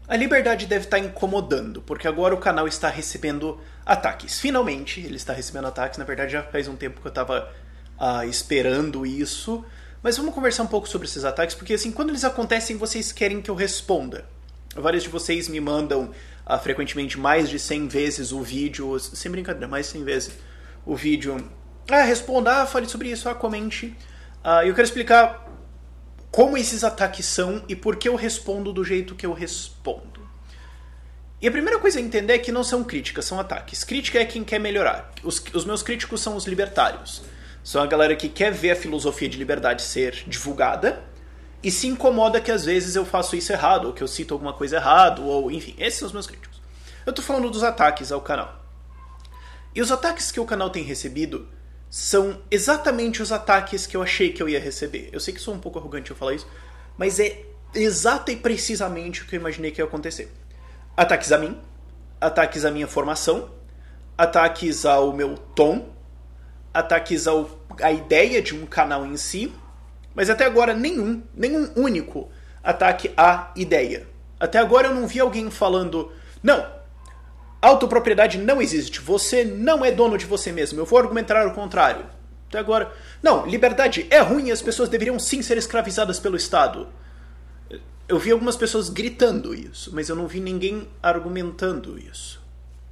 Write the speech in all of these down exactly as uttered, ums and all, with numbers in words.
A Liberdade deve estar incomodando, porque agora o canal está recebendo ataques. Finalmente, ele está recebendo ataques. Na verdade, já faz um tempo que eu estava uh, esperando isso. Mas vamos conversar um pouco sobre esses ataques, porque assim, quando eles acontecem, vocês querem que eu responda. Vários de vocês me mandam uh, frequentemente mais de cem vezes o vídeo, sem brincadeira, mais de cem vezes o vídeo. Ah, responda, ah, fale sobre isso, ah, comente. Uh, eu quero explicar como esses ataques são e por que eu respondo do jeito que eu respondo. E a primeira coisa a entender é que não são críticas, são ataques. Crítica é quem quer melhorar. Os, os meus críticos são os libertários. São a galera que quer ver a filosofia de liberdade ser divulgada e se incomoda que às vezes eu faço isso errado, ou que eu cito alguma coisa errado, ou enfim, esses são os meus críticos. Eu tô falando dos ataques ao canal. E os ataques que o canal tem recebido são exatamente os ataques que eu achei que eu ia receber. Eu sei que sou um pouco arrogante eu falar isso, mas é exata e precisamente o que eu imaginei que ia acontecer. Ataques a mim, ataques à minha formação, ataques ao meu tom, ataques ao, à ideia de um canal em si, mas até agora nenhum, nenhum único ataque à ideia. Até agora eu não vi alguém falando, não, autopropriedade não existe, você não é dono de você mesmo, eu vou argumentar o contrário. Até agora, não, liberdade é ruim e as pessoas deveriam sim ser escravizadas pelo Estado. Eu vi algumas pessoas gritando isso, mas eu não vi ninguém argumentando isso.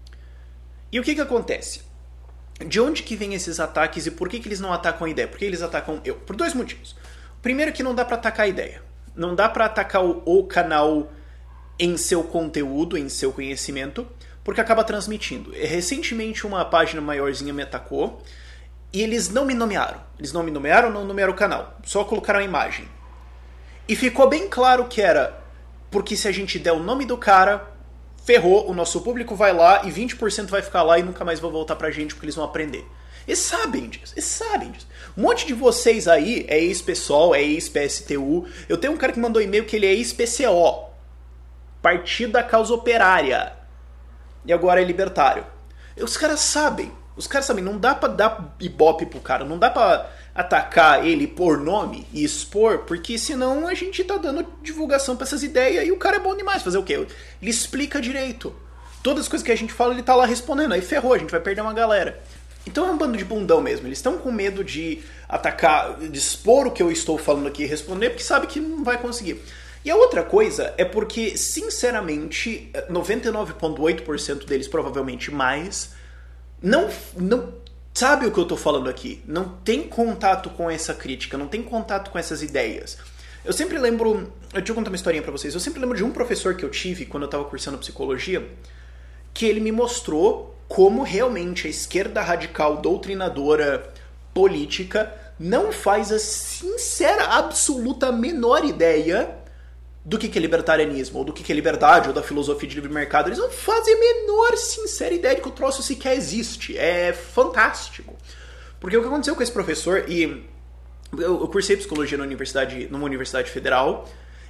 E o que que acontece? De onde que vem esses ataques e por que que eles não atacam a ideia? Por que eles atacam eu? Por dois motivos. O primeiro é que não dá pra atacar a ideia. Não dá pra atacar o, o canal em seu conteúdo, em seu conhecimento, porque acaba transmitindo. Recentemente uma página maiorzinha me atacou e eles não me nomearam. Eles não me nomearam, não nomearam o canal. Só colocaram a imagem. E ficou bem claro que era porque se a gente der o nome do cara, ferrou, o nosso público vai lá e vinte por cento vai ficar lá e nunca mais vai voltar pra gente porque eles vão aprender. Eles sabem disso, eles sabem disso. Um monte de vocês aí é ex-P SOL, é ex-P S T U. Eu tenho um cara que mandou e-mail que ele é ex-P C O. Partido da Causa Operária. E agora é libertário. Os caras sabem. Os caras sabem. Não dá pra dar ibope pro cara. Não dá pra atacar ele por nome e expor, porque senão a gente tá dando divulgação pra essas ideias e o cara é bom demais. Fazer o quê? Ele explica direito. Todas as coisas que a gente fala, ele tá lá respondendo. Aí ferrou, a gente vai perder uma galera. Então é um bando de bundão mesmo. Eles estão com medo de atacar, de expor o que eu estou falando aqui e responder, porque sabe que não vai conseguir. E a outra coisa é porque, sinceramente, noventa e nove vírgula oito por cento deles, provavelmente mais, não, não sabe o que eu estou falando aqui. Não tem contato com essa crítica, não tem contato com essas ideias. Eu sempre lembro... Deixa eu contar uma historinha pra vocês. Eu sempre lembro de um professor que eu tive quando eu estava cursando psicologia, que ele me mostrou como realmente a esquerda radical, doutrinadora, política, não faz a sincera, absoluta, menor ideia do que é libertarianismo, ou do que é liberdade, ou da filosofia de livre mercado. Eles não fazem a menor sincera ideia de que o troço sequer existe. É fantástico. Porque o que aconteceu com esse professor, e eu, eu cursei psicologia na universidade, numa universidade federal,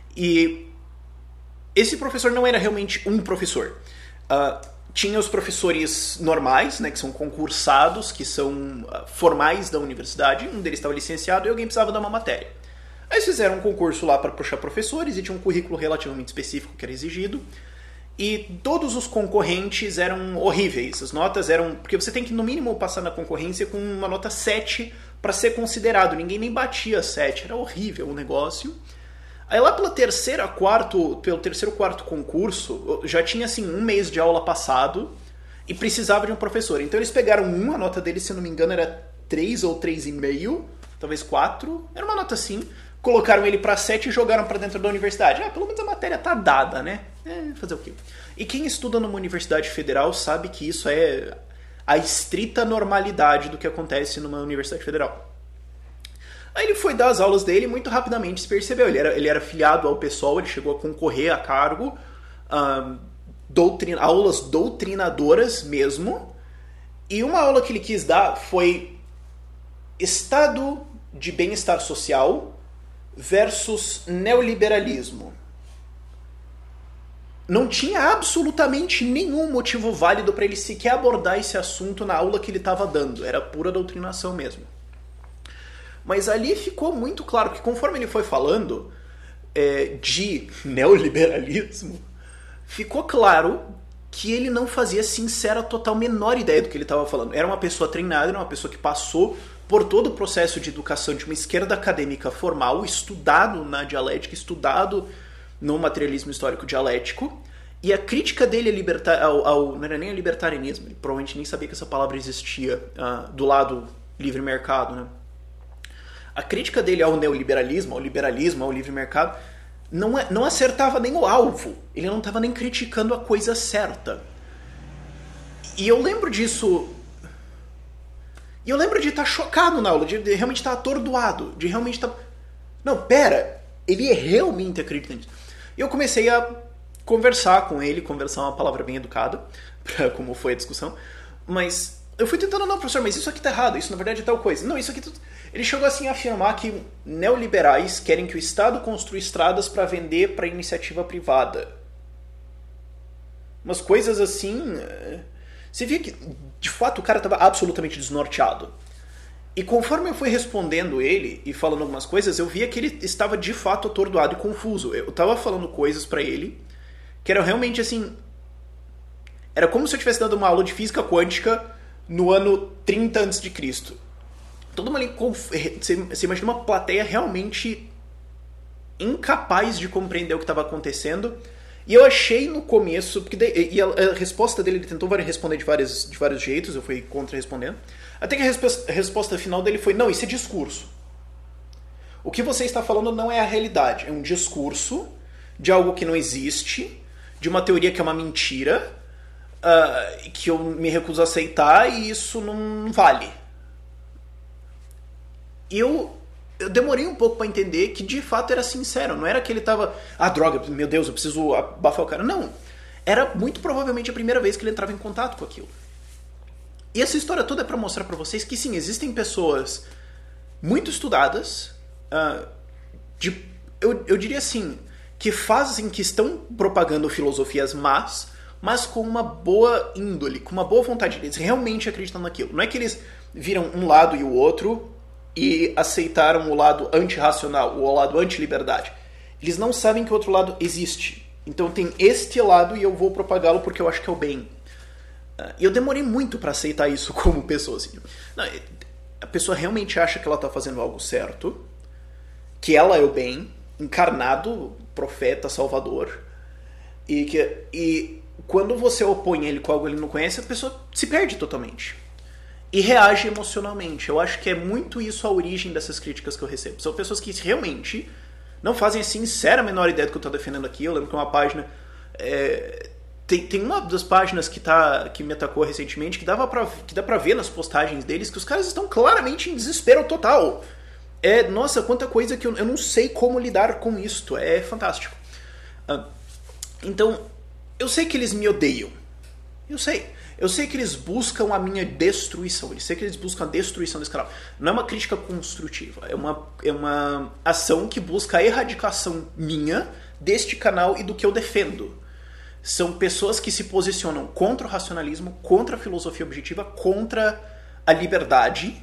e esse professor não era realmente um professor. Uh, tinha os professores normais, né, que são concursados, que são uh, formais da universidade, um deles estava licenciado e alguém precisava dar uma matéria. Aí eles fizeram um concurso lá para puxar professores e tinha um currículo relativamente específico que era exigido. E todos os concorrentes eram horríveis. As notas eram... Porque você tem que, no mínimo, passar na concorrência com uma nota sete para ser considerado. Ninguém nem batia sete. Era horrível o negócio. Aí lá pela terceira, quarto, pelo terceiro, quarto concurso, já tinha, assim, um mês de aula passado e precisava de um professor. Então eles pegaram um, a nota dele, se eu não me engano, era três ou três vírgula cinco, talvez quatro. Era uma nota assim. Colocaram ele para sete e jogaram para dentro da universidade. Ah, pelo menos a matéria tá dada, né? É, fazer o quê? E quem estuda numa universidade federal sabe que isso é a estrita normalidade do que acontece numa universidade federal. Aí ele foi dar as aulas dele e muito rapidamente se percebeu. Ele era, ele era filiado ao P SOL, ele chegou a concorrer a cargo, um, doutrina, aulas doutrinadoras mesmo. E uma aula que ele quis dar foi Estado de Bem-Estar Social versus neoliberalismo. Não tinha absolutamente nenhum motivo válido para ele sequer abordar esse assunto na aula que ele estava dando. Era pura doutrinação mesmo. Mas ali ficou muito claro que conforme ele foi falando é, de neoliberalismo, ficou claro que ele não fazia sincera total menor ideia do que ele estava falando. Era uma pessoa treinada, era uma pessoa que passou por todo o processo de educação de uma esquerda acadêmica formal, estudado na dialética, estudado no materialismo histórico dialético, e a crítica dele libertar, ao, ao, não era nem a libertarianismo, ele provavelmente nem sabia que essa palavra existia uh, do lado livre mercado, né? A crítica dele ao neoliberalismo, ao liberalismo, ao livre mercado, não, não acertava nem o alvo. Ele não estava nem criticando a coisa certa. E eu lembro disso... E eu lembro de estar chocado na aula, de realmente estar atordoado, de realmente estar... Não, pera, ele realmente acredita nisso. E eu comecei a conversar com ele, conversar é uma palavra bem educada, pra como foi a discussão, mas eu fui tentando, não, professor, mas isso aqui tá errado, isso na verdade é tal coisa. Não, isso aqui... Tudo... Ele chegou assim a afirmar que neoliberais querem que o Estado construa estradas para vender para iniciativa privada. Umas coisas assim... Você via que, de fato, o cara estava absolutamente desnorteado. E conforme eu fui respondendo ele e falando algumas coisas, eu via que ele estava de fato atordoado e confuso. Eu estava falando coisas para ele que eram realmente assim... Era como se eu estivesse dando uma aula de física quântica no ano trinta antes de Cristo. Todo mundo ali, você imagina uma plateia realmente incapaz de compreender o que estava acontecendo. E eu achei no começo, porque daí, e a, a resposta dele, ele tentou responder de, várias, de vários jeitos, eu fui contra-respondendo. Até que a resposta, a resposta final dele foi, não, isso é discurso. O que você está falando não é a realidade, é um discurso de algo que não existe, de uma teoria que é uma mentira, uh, que eu me recuso a aceitar e isso não vale. E eu, eu demorei um pouco para entender que de fato era sincero. Não era que ele tava... Ah, droga, meu Deus, eu preciso abafar o cara. Não. Era muito provavelmente a primeira vez que ele entrava em contato com aquilo. E essa história toda é para mostrar para vocês que sim, existem pessoas muito estudadas, uh, de, eu, eu diria assim, que fazem, que estão propagando filosofias más, mas com uma boa índole, com uma boa vontade. Eles realmente acreditam naquilo. Não é que eles viram um lado e o outro... e aceitaram o lado antirracional, o lado anti-liberdade. Eles não sabem que o outro lado existe. Então tem este lado e eu vou propagá-lo porque eu acho que é o bem. E eu demorei muito para aceitar isso como pessoa. Assim. Não, a pessoa realmente acha que ela está fazendo algo certo, que ela é o bem, encarnado, profeta, salvador, e, que, e quando você opõe ele com algo que ele não conhece, a pessoa se perde totalmente. E reage emocionalmente. Eu acho que é muito isso a origem dessas críticas que eu recebo. São pessoas que realmente não fazem a sincera menor ideia do que eu estou defendendo aqui. Eu lembro que uma página... É, tem, tem uma das páginas que, tá, que me atacou recentemente que, dava pra, que dá pra ver nas postagens deles que os caras estão claramente em desespero total. É, nossa, quanta coisa que eu, eu não sei como lidar com isto. É fantástico. Ah, então, eu sei que eles me odeiam. Eu sei. Eu sei que eles buscam a minha destruição. Eu sei que eles buscam a destruição desse canal. Não é uma crítica construtiva. É uma, é uma ação que busca a erradicação minha deste canal e do que eu defendo. São pessoas que se posicionam contra o racionalismo, contra a filosofia objetiva, contra a liberdade.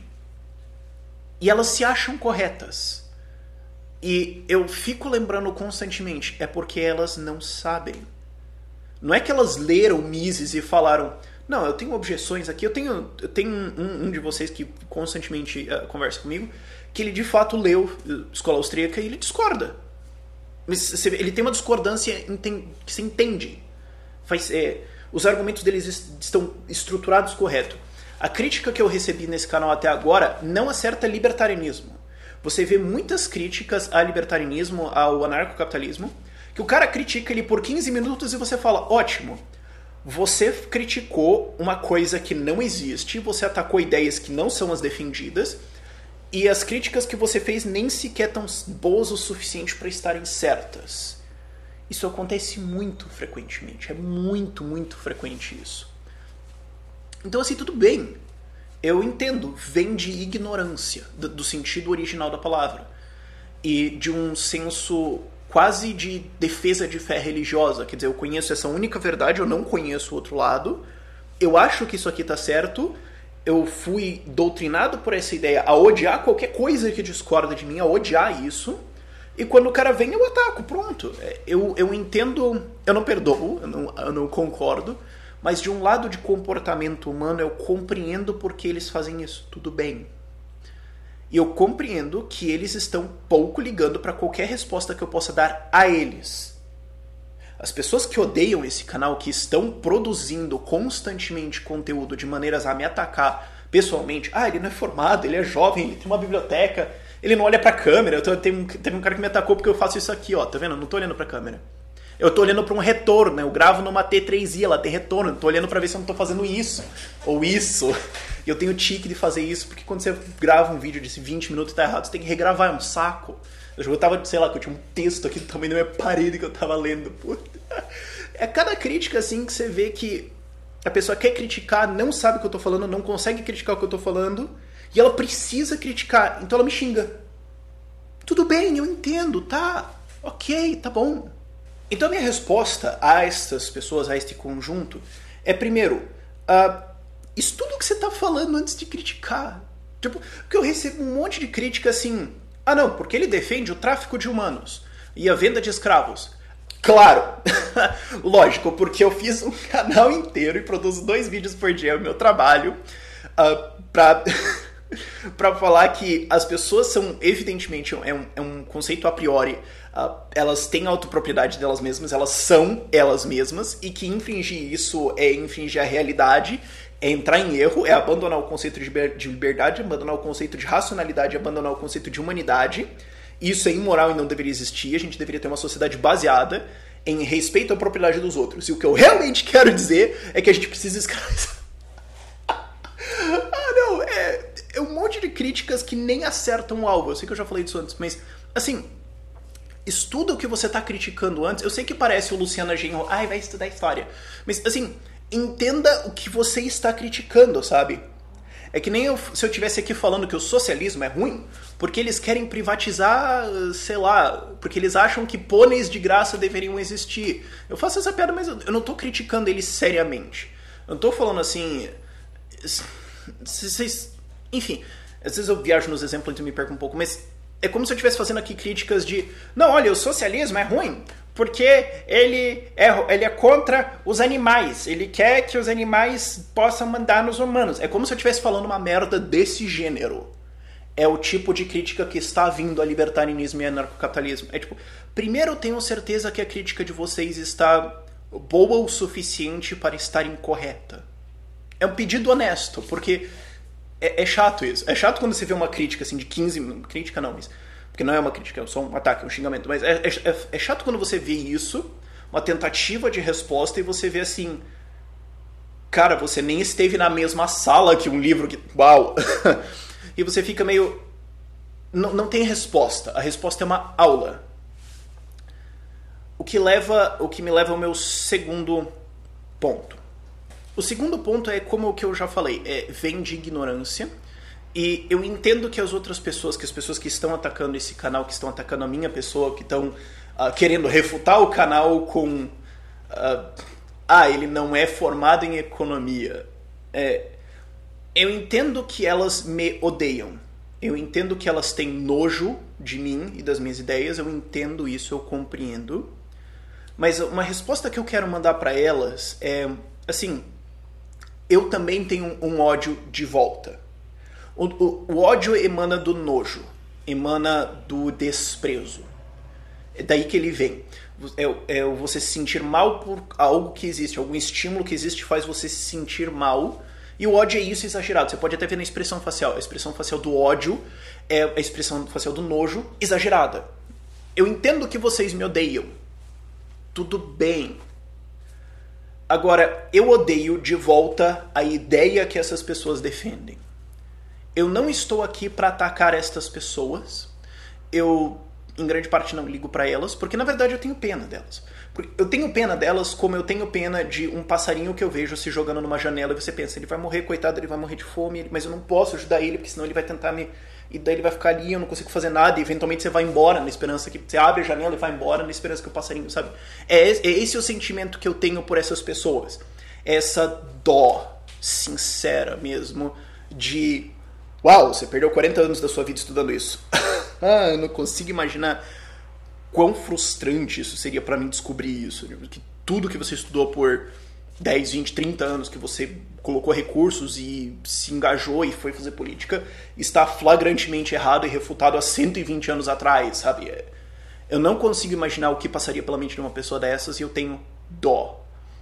E elas se acham corretas. E eu fico lembrando constantemente. É porque elas não sabem. Não é que elas leram Mises e falaram... Não, eu tenho objeções aqui. Eu tenho, eu tenho um, um de vocês que constantemente uh, conversa comigo, que ele de fato leu uh, Escola Austríaca e ele discorda. Mas ele tem uma discordância que se entende. Faz, é, os argumentos deles estão estruturados correto. A crítica que eu recebi nesse canal até agora não acerta libertarianismo. Você vê muitas críticas ao libertarianismo, ao anarcocapitalismo, que o cara critica ele por quinze minutos e você fala, ótimo. Você criticou uma coisa que não existe, você atacou ideias que não são as defendidas, e as críticas que você fez nem sequer tão boas o suficiente para estarem certas. Isso acontece muito frequentemente, é muito, muito frequente isso. Então assim, tudo bem, eu entendo, vem de ignorância, do, do sentido original da palavra, e de um senso... quase de defesa de fé religiosa. Quer dizer, eu conheço essa única verdade, eu não conheço o outro lado. Eu acho que isso aqui está certo. Eu fui doutrinado por essa ideia a odiar qualquer coisa que discorda de mim, a odiar isso. E quando o cara vem, eu ataco, pronto. Eu, eu entendo, eu não perdoo, eu não, eu não concordo, mas de um lado de comportamento humano eu compreendo porque eles fazem isso, tudo bem. E eu compreendo que eles estão pouco ligando para qualquer resposta que eu possa dar a eles. As pessoas que odeiam esse canal, que estão produzindo constantemente conteúdo de maneiras a me atacar pessoalmente, ah, ele não é formado, ele é jovem, ele tem uma biblioteca, ele não olha pra câmera. Eu tô, tem um, teve um cara que me atacou porque eu faço isso aqui, ó, tá vendo? Eu não tô olhando pra câmera. Eu tô olhando pra um retorno, né? Eu gravo numa T três i, ela tem retorno, eu tô olhando pra ver se eu não tô fazendo isso, ou isso. E eu tenho tique de fazer isso, porque quando você grava um vídeo de vinte minutos e tá errado, você tem que regravar, é um saco. Eu tava, sei lá, que eu tinha um texto aqui do tamanho da minha parede que eu tava lendo. Puta. É cada crítica assim que você vê que a pessoa quer criticar, não sabe o que eu tô falando, não consegue criticar o que eu tô falando, e ela precisa criticar, então ela me xinga. Tudo bem, eu entendo, tá? Ok, tá bom. Então a minha resposta a estas pessoas, a este conjunto, é primeiro, uh, estuda o que você tá falando antes de criticar. Tipo, porque eu recebo um monte de crítica assim, ah não, porque ele defende o tráfico de humanos e a venda de escravos. Claro, lógico, porque eu fiz um canal inteiro e produzo dois vídeos por dia, é o meu trabalho, uh, pra, pra falar que as pessoas são, evidentemente, é um, é um conceito a priori, uh, elas têm autopropriedade delas mesmas, elas são elas mesmas, e que infringir isso é infringir a realidade, é entrar em erro, é abandonar o conceito de liberdade, abandonar o conceito de racionalidade, abandonar o conceito de humanidade. Isso é imoral e não deveria existir. A gente deveria ter uma sociedade baseada em respeito à propriedade dos outros. E o que eu realmente quero dizer é que a gente precisa escravizar. Ah, não, é, é um monte de críticas que nem acertam o alvo. Eu sei que eu já falei disso antes, mas, assim, estuda o que você está criticando antes. Eu sei que parece o Luciano Genro, ai, vai estudar história. Mas, assim, entenda o que você está criticando, sabe? É que nem eu, se eu estivesse aqui falando que o socialismo é ruim, porque eles querem privatizar, sei lá, porque eles acham que pôneis de graça deveriam existir. Eu faço essa piada, mas eu não estou criticando eles seriamente. Eu não estou falando assim... Vocês, enfim, às vezes eu viajo nos exemplos e me perco um pouco, mas é como se eu estivesse fazendo aqui críticas de... Não, olha, o socialismo é ruim, porque ele é, ele é contra os animais. Ele quer que os animais possam mandar nos humanos. É como se eu estivesse falando uma merda desse gênero. É o tipo de crítica que está vindo a libertarianismo e anarcocapitalismo. É tipo, primeiro eu tenho certeza que a crítica de vocês está boa o suficiente para estar incorreta. É um pedido honesto, porque é, é chato isso. É chato quando você vê uma crítica assim de quinze minutos. Crítica não, mas... Porque não é uma crítica, é só um ataque, um xingamento. Mas é, é, é chato quando você vê isso, uma tentativa de resposta, e você vê assim... Cara, você nem esteve na mesma sala que um livro que... Uau! E você fica meio... Não, não tem resposta. A resposta é uma aula. O que, leva, o que me leva ao meu segundo ponto. O segundo ponto é como o que eu já falei. É, vem de ignorância. E eu entendo que as outras pessoas, que as pessoas que estão atacando esse canal, que estão atacando a minha pessoa, que estão uh, querendo refutar o canal com... Uh, ah, ele não é formado em economia. É, eu entendo que elas me odeiam. Eu entendo que elas têm nojo de mim e das minhas ideias. Eu entendo isso, eu compreendo. Mas uma resposta que eu quero mandar para elas é... Assim, eu também tenho um ódio de volta. O, o, o ódio emana do nojo, emana do desprezo. É daí que ele vem. É, é você se sentir mal por algo que existe, algum estímulo que existe faz você se sentir mal. E o ódio é isso exagerado. Você pode até ver na expressão facial. A expressão facial do ódio é a expressão facial do nojo exagerada. Eu entendo que vocês me odeiam. Tudo bem. Agora, eu odeio de volta a ideia que essas pessoas defendem. Eu não estou aqui para atacar estas pessoas. Eu, em grande parte, não ligo para elas, porque na verdade eu tenho pena delas. Eu tenho pena delas como eu tenho pena de um passarinho que eu vejo se jogando numa janela e você pensa, ele vai morrer, coitado, ele vai morrer de fome, mas eu não posso ajudar ele, porque senão ele vai tentar me... E daí ele vai ficar ali, eu não consigo fazer nada, e eventualmente você vai embora na esperança que... Você abre a janela e vai embora na esperança que o passarinho, sabe? É, é esse o sentimento que eu tenho por essas pessoas. Essa dó sincera mesmo de... Uau, você perdeu quarenta anos da sua vida estudando isso. Ah, eu não consigo imaginar quão frustrante isso seria pra mim descobrir isso. Que tudo que você estudou por dez, vinte, trinta anos, que você colocou recursos e se engajou e foi fazer política, está flagrantemente errado e refutado há cento e vinte anos atrás, sabe? Eu não consigo imaginar o que passaria pela mente de uma pessoa dessas e eu tenho dó.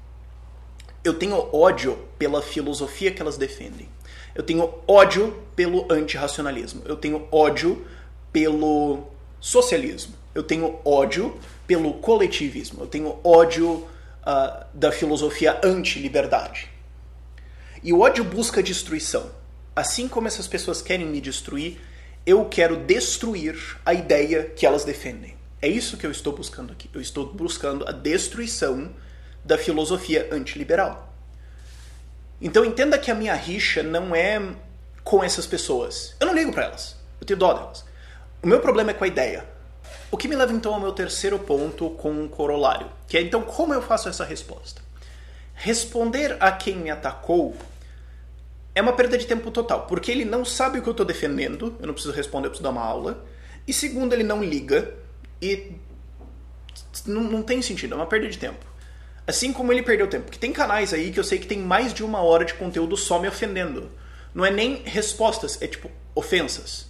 Eu tenho ódio pela filosofia que elas defendem. Eu tenho ódio pelo antirracionalismo. Eu tenho ódio pelo socialismo. Eu tenho ódio pelo coletivismo. Eu tenho ódio uh, da filosofia anti-liberdade. E o ódio busca destruição. Assim como essas pessoas querem me destruir, eu quero destruir a ideia que elas defendem. É isso que eu estou buscando aqui. Eu estou buscando a destruição da filosofia antiliberal. Então entenda que a minha rixa não é com essas pessoas. Eu não ligo para elas. Eu tenho dó delas. O meu problema é com a ideia. O que me leva então ao meu terceiro ponto com um corolário. Que é então como eu faço essa resposta. Responder a quem me atacou é uma perda de tempo total. Porque ele não sabe o que eu estou defendendo. Eu não preciso responder, eu preciso dar uma aula. E segundo, ele não liga. E não, não tem sentido. É uma perda de tempo. Assim como ele perdeu tempo. Porque tem canais aí que eu sei que tem mais de uma hora de conteúdo só me ofendendo. Não é nem respostas, é tipo ofensas.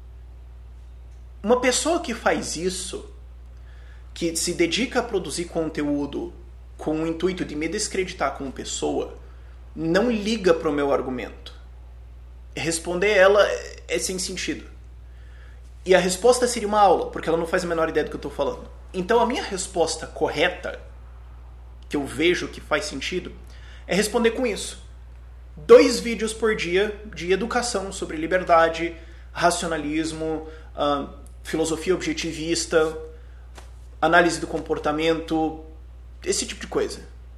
Uma pessoa que faz isso, que se dedica a produzir conteúdo com o intuito de me descreditar como pessoa, não liga pro meu argumento. Responder ela é sem sentido. E a resposta seria uma aula, porque ela não faz a menor ideia do que eu estou falando. Então a minha resposta correta, que eu vejo que faz sentido, é responder com isso. Dois vídeos por dia de educação sobre liberdade, racionalismo, uh, filosofia objetivista, análise do comportamento, esse tipo de coisa.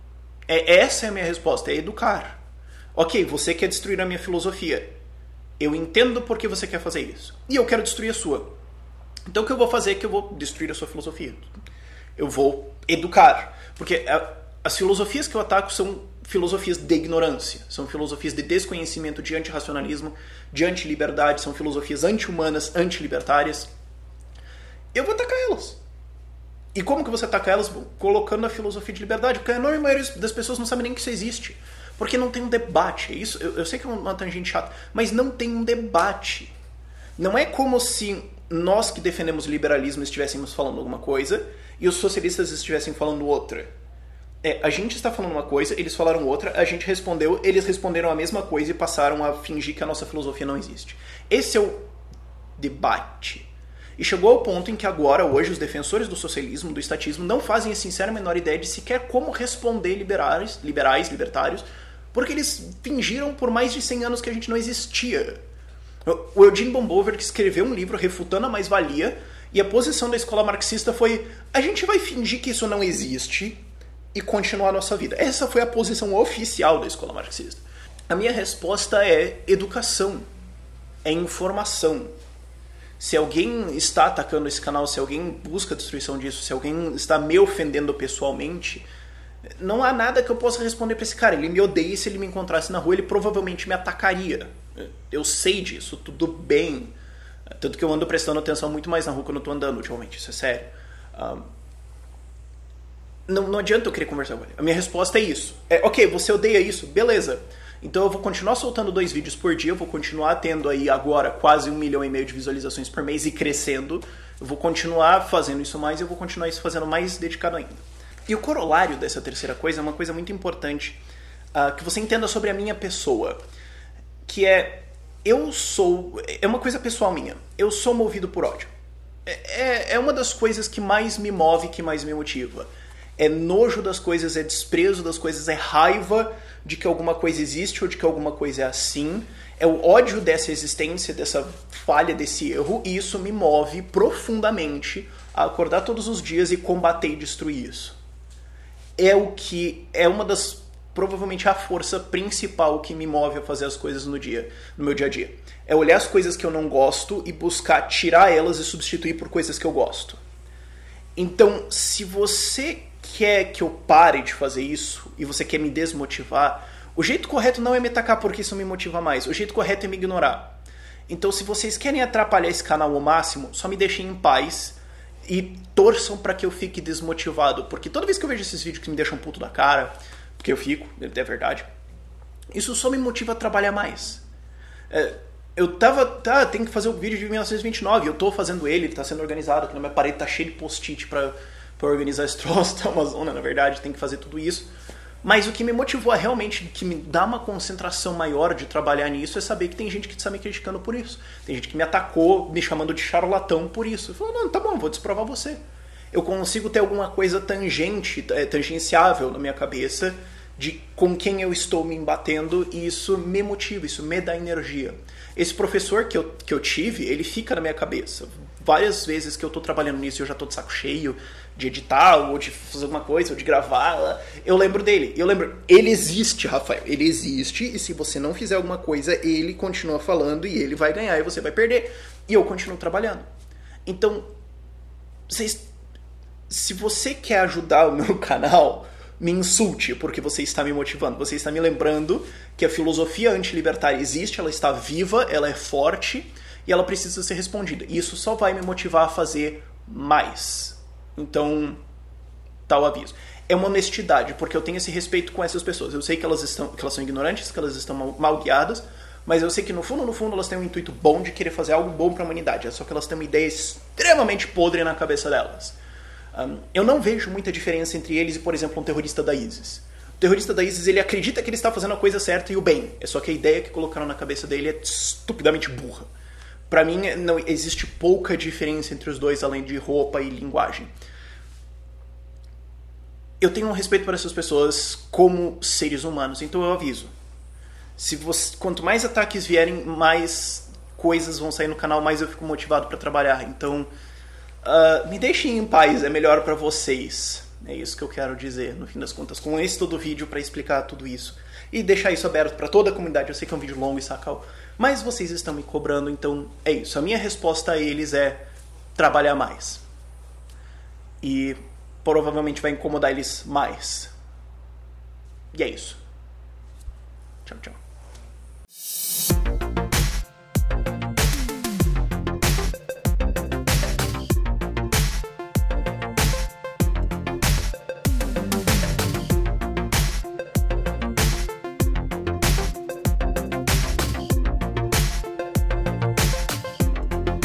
É, essa é a minha resposta, é educar. Ok, você quer destruir a minha filosofia. Eu entendo por que você quer fazer isso. E eu quero destruir a sua. Então o que eu vou fazer é que eu vou destruir a sua filosofia. Eu vou educar. Porque a, as filosofias que eu ataco são filosofias de ignorância. São filosofias de desconhecimento, de antirracionalismo, de antiliberdade. São filosofias anti-humanas, anti-libertárias. Eu vou atacar elas. E como que você ataca elas? Colocando a filosofia de liberdade. Porque a enorme maioria das pessoas não sabe nem que isso existe. Porque não tem um debate. Isso, eu, eu sei que é uma tangente chata, mas não tem um debate. Não é como se nós que defendemos o liberalismo estivéssemos falando alguma coisa e os socialistas estivessem falando outra. É, a gente está falando uma coisa, eles falaram outra, a gente respondeu, eles responderam a mesma coisa e passaram a fingir que a nossa filosofia não existe. Esse é o debate. E chegou ao ponto em que agora, hoje, os defensores do socialismo, do estatismo, não fazem a sincera menor ideia de sequer como responder liberais, liberais, libertários, porque eles fingiram por mais de cem anos que a gente não existia. O Eugene Bombover, que escreveu um livro refutando a mais-valia, e a posição da escola marxista foi: a gente vai fingir que isso não existe e continuar a nossa vida. Essa foi a posição oficial da escola marxista. A minha resposta é educação, é informação. Se alguém está atacando esse canal, se alguém busca a destruição disso, se alguém está me ofendendo pessoalmente, não há nada que eu possa responder para esse cara. Ele me odeia e se ele me encontrasse na rua, ele provavelmente me atacaria. Eu sei disso, tudo bem. Tanto que eu ando prestando atenção muito mais na rua quando eu estou andando ultimamente, isso é sério. Um, não, não adianta eu querer conversar com ele. A minha resposta é isso. É, ok, você odeia isso? Beleza. Então eu vou continuar soltando dois vídeos por dia, eu vou continuar tendo aí agora quase um milhão e meio de visualizações por mês e crescendo. Eu vou continuar fazendo isso mais e eu vou continuar isso fazendo mais dedicado ainda. E o corolário dessa terceira coisa é uma coisa muito importante, uh, que você entenda sobre a minha pessoa, que é, eu sou, é uma coisa pessoal minha, eu sou movido por ódio. É, é uma das coisas que mais me move, que mais me motiva. É nojo das coisas, é desprezo das coisas, é raiva de que alguma coisa existe ou de que alguma coisa é assim. É o ódio dessa existência, dessa falha, desse erro, e isso me move profundamente a acordar todos os dias e combater e destruir isso. É o que é uma das, provavelmente a força principal que me move a fazer as coisas no dia, no meu dia a dia. É olhar as coisas que eu não gosto e buscar tirar elas e substituir por coisas que eu gosto. Então, se você quer que eu pare de fazer isso e você quer me desmotivar, o jeito correto não é me atacar porque isso me motiva mais. O jeito correto é me ignorar. Então, se vocês querem atrapalhar esse canal ao máximo, só me deixem em paz E torçam pra que eu fique desmotivado, porque toda vez que eu vejo esses vídeos que me deixam puto da cara, porque eu fico, é verdade, isso só me motiva a trabalhar mais. É, eu tava, tá, tem que fazer o vídeo de mil novecentos e vinte e nove, eu tô fazendo ele, ele tá sendo organizado, aqui na minha parede tá cheio de post-it pra, pra organizar esse troço, tá uma zona, na verdade, tem que fazer tudo isso. Mas o que me motivou a realmente, que me dá uma concentração maior de trabalhar nisso, é saber que tem gente que está me criticando por isso. Tem gente que me atacou, me chamando de charlatão por isso. Eu falo, não, tá bom, vou desprovar você. Eu consigo ter alguma coisa tangente, tangenciável na minha cabeça de com quem eu estou me embatendo, e isso me motiva, isso me dá energia. Esse professor que eu, que eu tive, ele fica na minha cabeça. Várias vezes que eu tô trabalhando nisso e eu já tô de saco cheio de editar, ou de fazer alguma coisa, ou de gravar, eu lembro dele. Eu lembro, ele existe, Rafael, ele existe, e se você não fizer alguma coisa, ele continua falando e ele vai ganhar e você vai perder. E eu continuo trabalhando. Então, vocês, se você quer ajudar o meu canal, me insulte, porque você está me motivando. Você está me lembrando que a filosofia antilibertária existe, ela está viva, ela é forte e ela precisa ser respondida. E isso só vai me motivar a fazer mais. Então, tá o aviso. É uma honestidade, porque eu tenho esse respeito com essas pessoas. Eu sei que elas, estão, que elas são ignorantes, que elas estão mal, mal guiadas, mas eu sei que no fundo, no fundo, elas têm um intuito bom de querer fazer algo bom para a humanidade. É só que elas têm uma ideia extremamente podre na cabeça delas. Um, eu não vejo muita diferença entre eles e, por exemplo, um terrorista da ISIS. O terrorista da ISIS, ele acredita que ele está fazendo a coisa certa e o bem. É só que a ideia que colocaram na cabeça dele é estupidamente burra. Pra mim, não existe pouca diferença entre os dois, além de roupa e linguagem. Eu tenho um respeito por essas pessoas como seres humanos, então eu aviso. Se você, quanto mais ataques vierem, mais coisas vão sair no canal, mais eu fico motivado pra trabalhar. Então, uh, me deixem em paz, é melhor pra vocês. É isso que eu quero dizer, no fim das contas, com esse todo vídeo pra explicar tudo isso. E deixar isso aberto pra toda a comunidade. Eu sei que é um vídeo longo e sacal, mas vocês estão me cobrando, então é isso. A minha resposta a eles é trabalhar mais. E provavelmente vai incomodar eles mais. E é isso. Tchau, tchau.